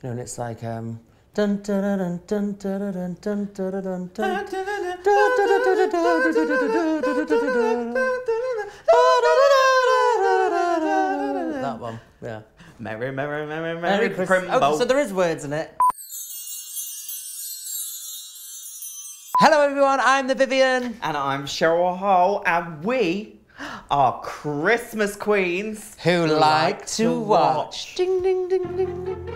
know, and it's like dun dun dun dun dun dun dun dun dun that one, yeah. Merry, merry, merry, merry Christmas. Oh, so there is words in it. Hello everyone, I'm the Vivienne. And I'm Cheryl Hawn, and we are Christmas queens who like to watch. Ding, ding, ding, ding, ding.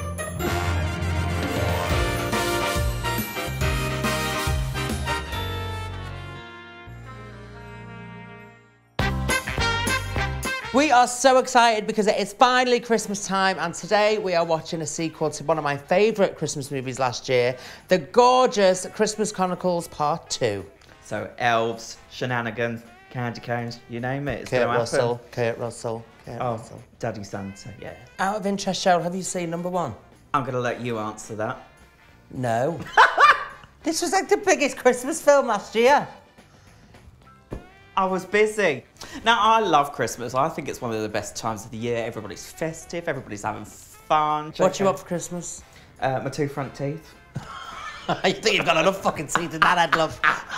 We are so excited because it is finally Christmas time, and today we are watching a sequel to one of my favourite Christmas movies last year, the gorgeous Christmas Chronicles Part 2. So elves, shenanigans, candy canes, you name it, it's Kurt going to happen. Kurt Russell. Daddy Santa, yeah. Out of interest, Cheryl, have you seen number 1? I'm going to let you answer that. No. This was like the biggest Christmas film last year. I was busy. Now, I love Christmas. I think it's one of the best times of the year. Everybody's festive, everybody's having fun. What you up for Christmas? My 2 front teeth. You think you've got enough fucking teeth in that head, love?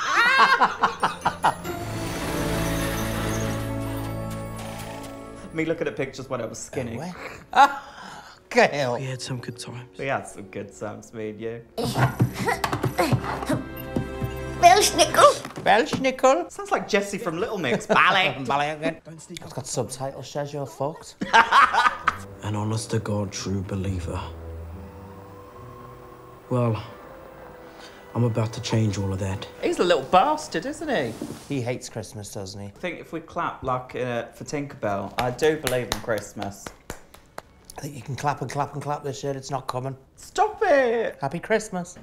Me looking at pictures when I was skinny. Okay. We had some good times. We had some good times, me and you. Belschnickel. Sounds like Jessie from Little Mix. Ballet. Ballet again. It's got subtitles, Shez, you're fucked. An honest to God true believer. Well, I'm about to change all of that. He's a little bastard, isn't he? He hates Christmas, doesn't he? I think if we clap like for Tinkerbell, I do believe in Christmas. I think you can clap and clap and clap this year. It's not coming. Stop it! Happy Christmas.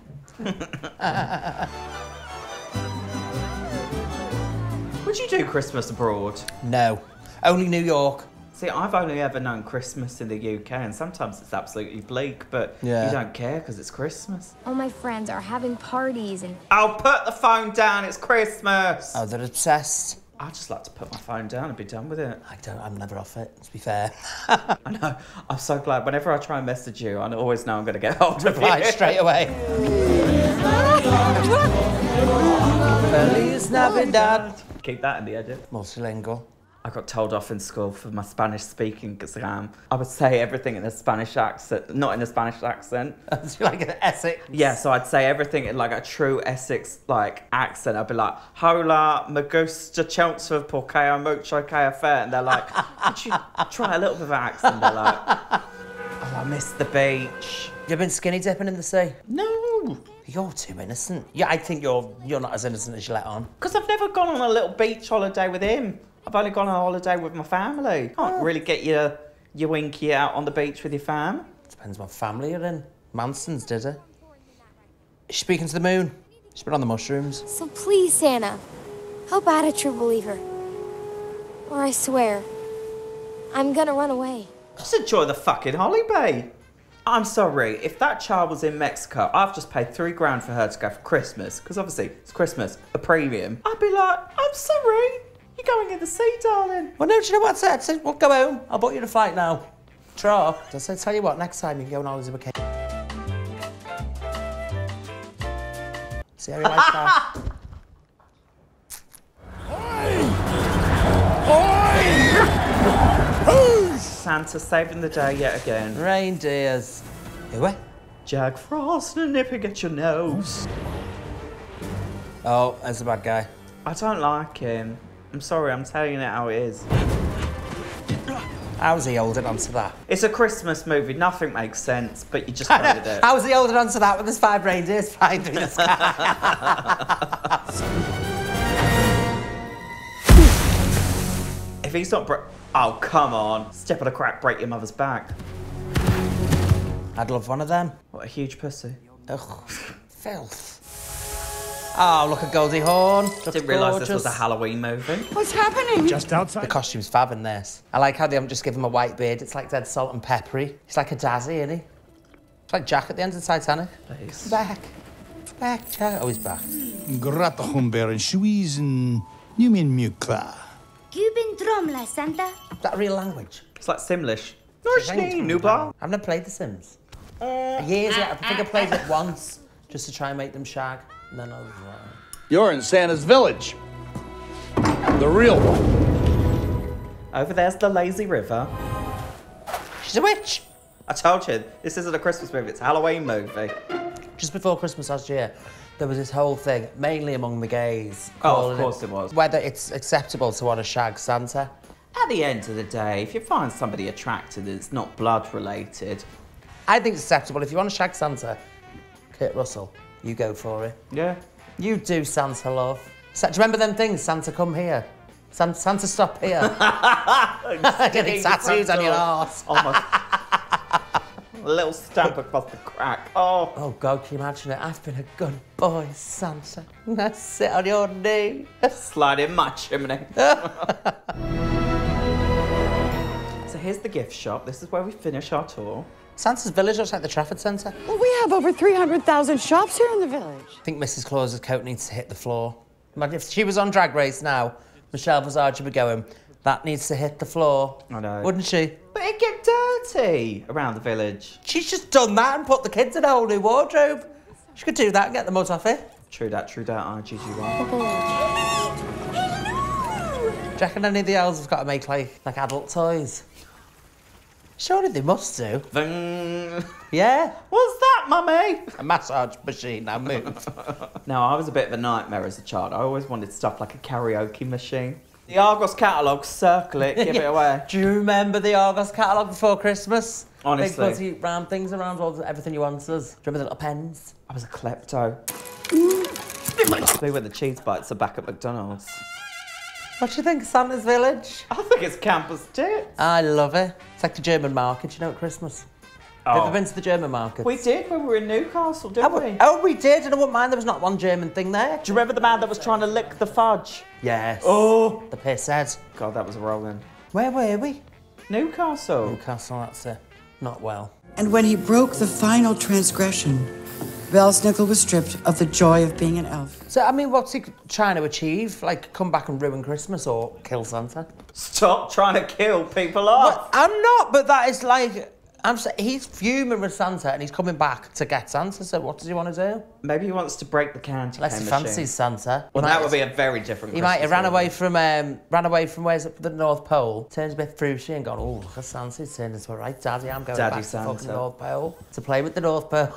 Would you do Christmas abroad? No. Only New York. See, I've only ever known Christmas in the UK, and sometimes it's absolutely bleak, but you don't care because it's Christmas. All my friends are having parties and... I'll put the phone down, it's Christmas! Oh, they're obsessed. I just like to put my phone down and be done with it. I'm never off it, to be fair. I know, I'm so glad. Whenever I try and message you, I always know I'm going to get hold of you. Straight away. Feliz Navidad. Keep that in the edit. Multilingual. I got told off in school for my Spanish speaking exam. I would say everything in a Spanish accent, not in a Spanish accent. Like an Essex? Yeah, so I'd say everything in like a true Essex like accent. I'd be like, hola, me gusta Chelmsford porque hay mucho café. And they're like, could you try a little bit of accent? They're like, oh, I miss the beach. You been skinny dipping in the sea? No. You're too innocent. Yeah, I think you're not as innocent as you let on. Because I've never gone on a little beach holiday with him. I've only gone on a holiday with my family. Can't really get your winky out on the beach with your fam. Depends what family you're in. Manson's did it. She's speaking to the moon. She's been on the mushrooms. So please, Santa, help out a true believer. Or I swear, I'm gonna run away. Just enjoy the fucking holiday. I'm sorry, if that child was in Mexico, I've just paid $3 grand for her to go for Christmas, because obviously it's Christmas, a premium. I'd be like, I'm sorry. You're going in the sea, darling. Well, no, do you know what I said? Well, go home. I'll book you a flight now. Try. I said, tell you what, next time you can go on holiday with Kate. See how you like that? Santa saving the day yet again. Reindeers. Who? Jack Frost nipping at your nose. Oh, that's a bad guy. I don't like him. I'm sorry, I'm telling you how it is. How's he holding on to that? It's a Christmas movie, nothing makes sense, but you just go with it. How's he holding on to that when there's 5 reindeers flying through the sky? If he's not oh, come on. Step on a crack, break your mother's back. I'd love one of them. What a huge pussy. Ugh, filth. Oh, look at Goldie Hawn. Didn't realise this was a Halloween movie. What's happening? Just outside. The costume's fab in this. I like how they haven't just given him a white beard. It's like dead salt and peppery. He's like a Dazzy, isn't he? It's like Jack at the end of Titanic. Please. Back, Jack. Oh, he's back. Grata humber and Suisse and Numin Mukla. Gubin Dromla, Santa. Is that a real language? It's like Simlish. Nushni, Nuba. I've never played The Sims. Years ago, I think I played it once just to try and make them shag. And then I was like... You're in Santa's village. The real one. Over there's the lazy river. She's a witch. I told you, this isn't a Christmas movie, it's a Halloween movie. Just before Christmas last year, there was this whole thing, mainly among the gays. Oh, of course it was. Whether it's acceptable to want to shag Santa. At the end of the day, if you find somebody attractive that's not blood related... I think it's acceptable. If you want to shag Santa, Kurt Russell, you go for it. Yeah. You do Santa, love. Do you remember them things? Santa, come here. Santa, stop here. Getting tattoos on your arse. Oh my... A little stamp across the crack. Oh. Oh, God, can you imagine it? I've been a good boy, Santa. I sit on your knee. Slide in my chimney. So here's the gift shop. This is where we finish our tour. Santa's village looks like the Trafford Centre. Well, we have over 300,000 shops here in the village. I think Mrs. Claus's coat needs to hit the floor. Imagine if she was on Drag Race now, Michelle Visage would be going, that needs to hit the floor. I know. Wouldn't she? But it'd get dirty around the village. She's just done that and put the kids in a whole new wardrobe. She could do that and get the mud off it. True that, IGG1. Do you reckon any of the elves have got to make like adult toys? Surely they must do. Ving. Yeah. What's that, mummy? A massage machine, now move. No, I was a bit of a nightmare as a child. I always wanted stuff like a karaoke machine. The Argos catalogue, circle it, give it away. Do you remember the Argos catalogue before Christmas? Honestly. Big fuzzy round things around everything you wanted. Do you remember the little pens? I was a klepto. Me when the cheese bites are back at McDonald's. What do you think of Santa's village? I think it's campus tits. I love it. It's like the German market, you know, at Christmas. Have you ever been to the German market? We did when we were in Newcastle, didn't we? Oh, we did, and I wouldn't mind there was not one German thing there. Do you remember the man that was trying to lick the fudge? Yes. Oh. The piss head. God, that was rolling. Where were we? Newcastle. Newcastle, that's it. Not well. And when he broke the final transgression, Belsnickel was stripped of the joy of being an elf. So, I mean, what's he trying to achieve? Like, come back and ruin Christmas or kill Santa? Stop trying to kill people off. Well, I'm not, but that is like... he's fuming with Santa and he's coming back to get Santa, so what does he want to do? Maybe he wants to break the candy cane Unless he machine. fancies Santa. Well, that would be a very different He Christmas might have ran movie. away from where's it, the North Pole, turned a bit fruity and gone, oh, look at Santa, he's turned into a right daddy, I'm going Daddy back Santa. to fucking North Pole to play with the North Pole.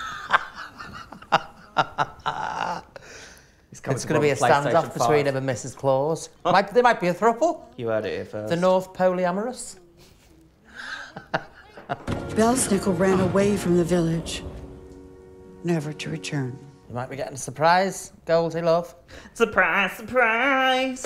It's going to be a standoff between him and Mrs. Claus. There might be a throuple. You heard it here first. The North Polyamorous. Belsnickel ran away from the village, never to return. You might be getting a surprise, Goldie, love. Surprise, surprise!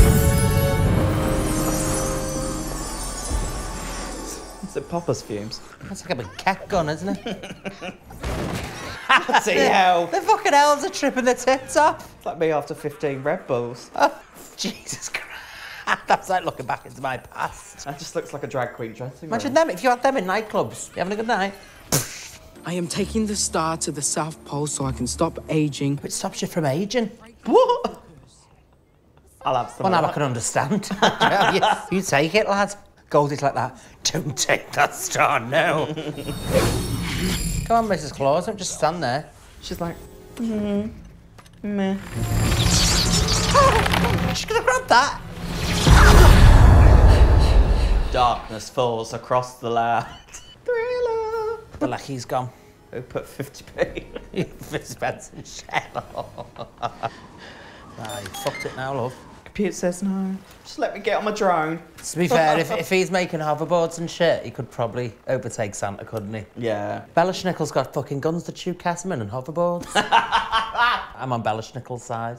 Is it Papa's fumes? That's like a big cat gun, isn't it? Bloody hell. The fucking elves are tripping their tits off. It's like me after 15 Red Bulls. Oh, Jesus Christ. That's like looking back into my past. That just looks like a drag queen dressing room. Imagine them, if you had them in nightclubs. You having a good night? I am taking the star to the South Pole so I can stop aging. It stops you from aging. What? I'll have some. Well, now I can understand. you take it, lad. Goldie's like that. Don't take that star, no. Come on, Mrs. Claus, don't just stand there. She's like, meh. She's gonna grab that. Darkness falls across the land. Thriller. The lackey's gone. Who put 50p? 50 pence in shell. Ah, you fucked it now, love. Computer says no. Just let me get on my drone. To be fair, if he's making hoverboards and shit, he could probably overtake Santa, couldn't he? Yeah. Schnickel's got fucking guns to shoot Casman and hoverboards. I'm on Schnickel's side.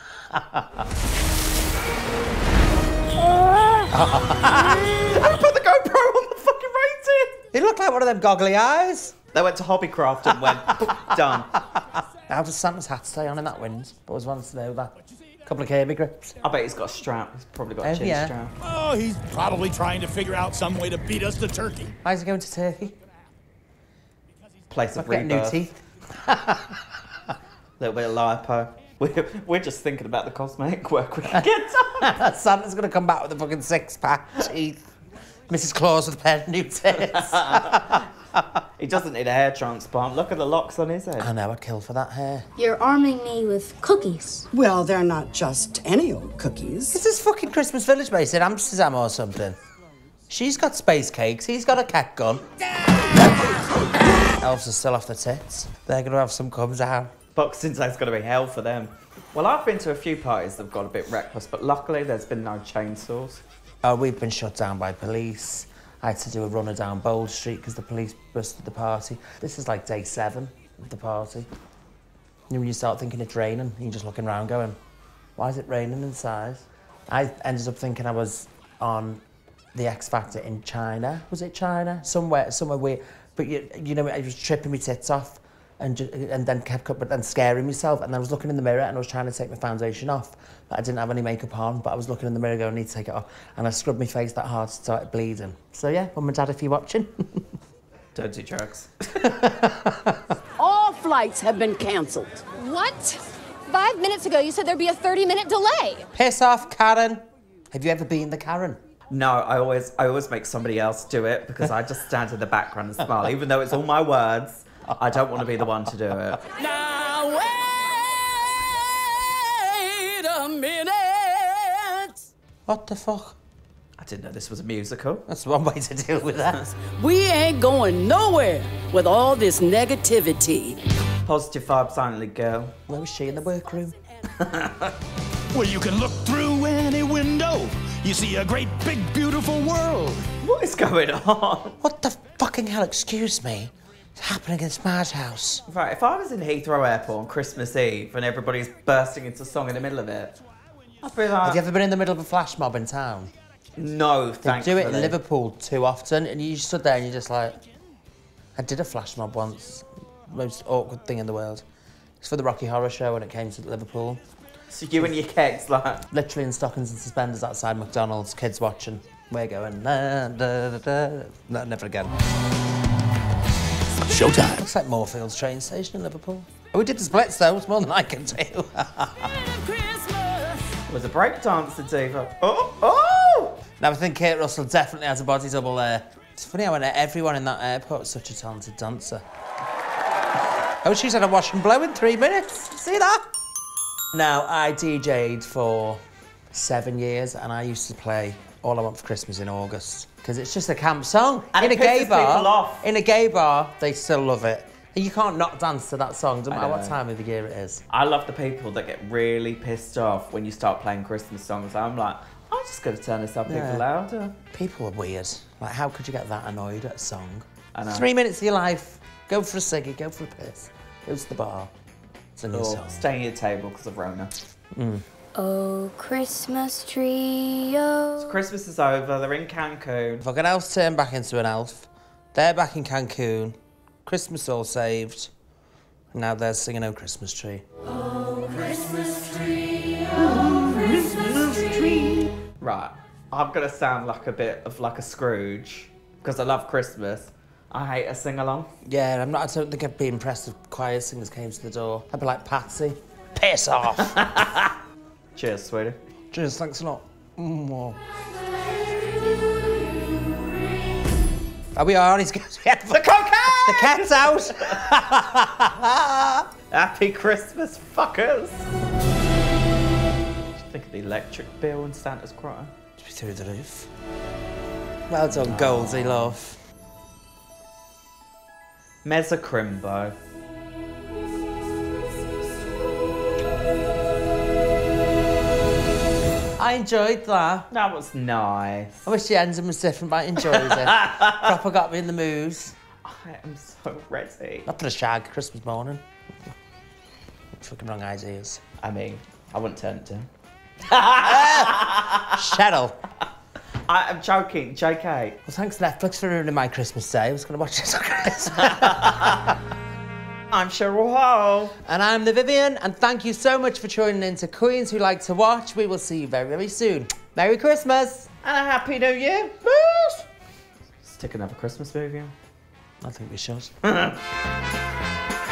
I put the GoPro on the fucking rating. He looked like one of them goggly eyes. They went to Hobbycraft and went, done. How does Santa's hat stay on in that wind? Always wanted to know that. Couple of Kirby grips. I bet he's got a strap. He's probably got a chin yeah. strap. Oh, he's probably trying to figure out some way to beat us to turkey. Why is he going to Turkey? Place of Getting new rebirth. teeth. Little bit of lipo. We're just thinking about the cosmetic work we can get done. Santa's going to come back with a fucking six-pack teeth. Mrs. Claus with a pair of new tits. He doesn't need a hair transplant. Look at the locks on his head. I know, I'd kill for that hair. You're arming me with cookies. Well, they're not just any old cookies. Is this fucking Christmas Village based in Amsterdam or something? She's got space cakes, he's got a cat gun. Elves are still off the tits. They're going to have some come down. Boxing Day's going to be hell for them. Well, I've been to a few parties that have got a bit reckless, but luckily there's been no chainsaws. Oh, we've been shut down by police. I had to do a runner down Bold Street because the police busted the party. This is like day 7 of the party. And when you start thinking it's raining, and you're just looking around going, why is it raining inside? I ended up thinking I was on the X Factor in China. Was it China? Somewhere weird. But you know, I was tripping my tits off and then kept up, but then scaring myself. And I was looking in the mirror and I was trying to take my foundation off. But I didn't have any makeup on, but I was looking in the mirror going, I need to take it off. And I scrubbed my face that hard, so it started bleeding. So yeah, Mum and Dad, if you're watching. Don't do drugs. All flights have been cancelled. What? 5 minutes ago, you said there'd be a 30-minute delay. Piss off, Karen. Have you ever been the Karen? No, I always make somebody else do it because I just stand in the background and smile. Even though it's all my words, I don't want to be the one to do it. Now wait a minute. What the fuck? I didn't know this was a musical. That's one way to deal with that. We ain't going nowhere with all this negativity. Positive vibes only, girl. Where was she in the workroom? Well, you can look through any window. You see a great, big, beautiful world. What is going on? What the fucking hell, excuse me? It's happening in Smart's house. Right, if I was in Heathrow Airport on Christmas Eve and everybody's bursting into song in the middle of it, I'd be like... Have you ever been in the middle of a flash mob in town? No, They thankfully. do it in Liverpool too often, and you stood there and you're just like... I did a flash mob once. Most awkward thing in the world. It's for the Rocky Horror Show when it came to Liverpool. So you and your kegs, like... Literally in stockings and suspenders outside McDonald's, kids watching. We're going, da, da, da, da. No, never again. Showtime. Looks like Moorfields train station in Liverpool. Oh, we did the splits though, it's more than I can do. It was a breakdancer, diva. Oh, oh! Now I think Kate Russell definitely has a body double there. It's funny how everyone in that airport is such a talented dancer. Oh, she's had a wash and blow in 3 minutes. See that? Now, I DJ'd for 7 years and I used to play All I Want for Christmas in August because it's just a camp song. And in it a gay pisses people bar, off. in a gay bar, they still love it. And you can't not dance to that song, doesn't I matter what know. time of the year it is. I love the people that get really pissed off when you start playing Christmas songs. I'm like, I'm just going to turn this up even louder. People are weird. Like, how could you get that annoyed at a song? I know. 3 minutes of your life, go for a ciggy, go for a piss, go to the bar. It's a new Or song. staying at your table because of Rona. Oh, Christmas tree, oh. Christmas is over, they're in Cancun. Fucking elf turned back into an elf. They're back in Cancun. Christmas all saved. And now they're singing Oh Christmas Tree. Right, I'm going to sound like a bit of like a Scrooge because I love Christmas. I hate a sing-along. Yeah, I don't think I'd be impressed if choir singers came to the door. I'd be like, Patsy, piss off. Cheers, sweetie. Cheers, thanks a lot. Oh, we are on his... The cocaine! The cat's out. Happy Christmas, fuckers! Just think of the electric bill and Santa's crying. Through the roof. Well done, Goldie, love. Mezzocrimbo. I enjoyed that. That was nice. I wish the ending was different, but I enjoyed it. Proper got me in the mood. I am so ready. Not for a shag, Christmas morning. Fucking wrong ideas. I mean, I wouldn't turn it down. Cheryl. I am joking, JK. Well, thanks Netflix for ruining my Christmas day. I was going to watch this on Christmas. I'm Cheryl Hawn. And I'm the Vivienne, and thank you so much for tuning in to Queens Who Like to Watch. We will see you very, very soon. Merry Christmas. And a Happy New Year. Let's stick another Christmas movie on. I think we should.